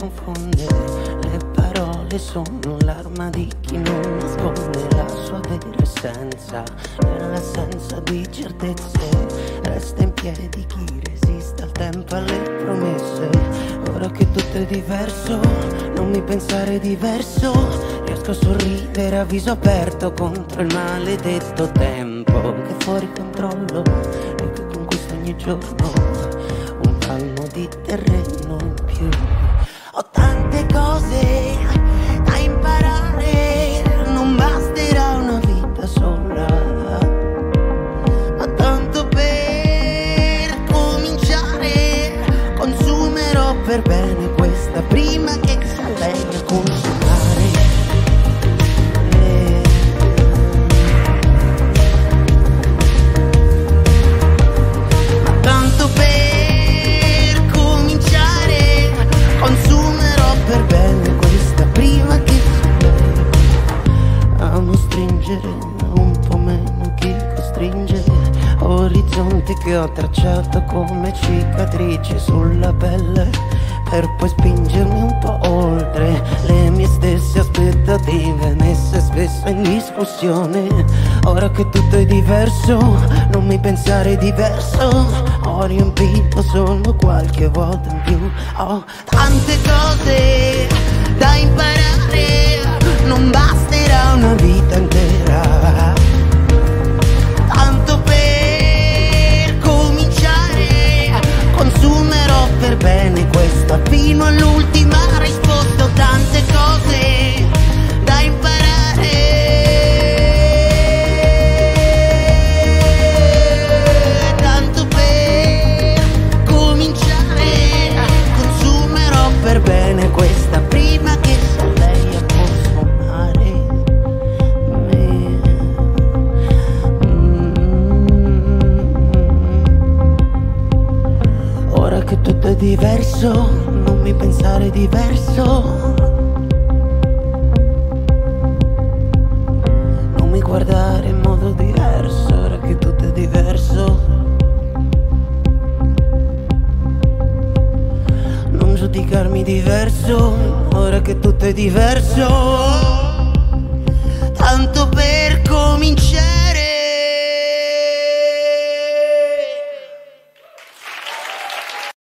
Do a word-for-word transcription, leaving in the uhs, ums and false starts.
confonde. Le parole sono l'arma di chi non nasconde la sua vera essenza. Nell'assenza di certezze resta in piedi chi resiste al tempo e alle promesse. Ora che tutto è diverso, non mi pensare diverso. Riesco a sorridere a viso aperto contro il maledetto tempo che è fuori controllo e che conquista ogni giorno un palmo di terreno in più. Ho tante cose da imparare, non basterà una vita sola, ma tanto per cominciare consumerò per bene questa prima che sia lei a consumare. eh. Ma tanto per cominciare consumerò per bene questa prima che sia lei. Amo stringere un po' meno chi costringe, orizzonti che ho tracciato come cicatrici sulla pelle, per poi spingermi un po' oltre le mie stesse aspettative messe spesso in discussione. Ora che tutto è diverso, non mi pensare diverso. Ho riempito solo qualche vuoto in più. Ho tante cose da imparare, non basterà una vita intera. Tanto per cominciare consumerò per bene questa fino all'ultima risposta. Ho tante cose da imparare, tanto per cominciare consumerò per bene questa prima che sia lei a consumare me. mm. Ora che tutto è diverso, non mi pensare diverso. Non mi guardare in modo diverso, ora che tutto è diverso. Non giudicarmi diverso, ora che tutto è diverso. Tanto per cominciare